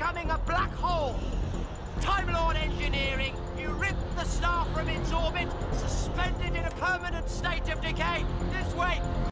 becoming a black hole. Time Lord engineering, you ripped the star from its orbit, suspended in a permanent state of decay. This way.